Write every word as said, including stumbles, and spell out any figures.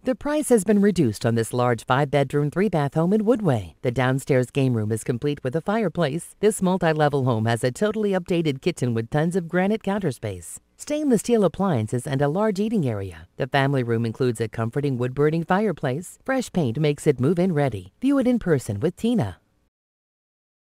The price has been reduced on this large five-bedroom, three-bath home in Woodway. The downstairs game room is complete with a fireplace. This multi-level home has a totally updated kitchen with tons of granite counter space, stainless steel appliances, and a large eating area. The family room includes a comforting wood-burning fireplace. Fresh paint makes it move-in ready. View it in person with Tina.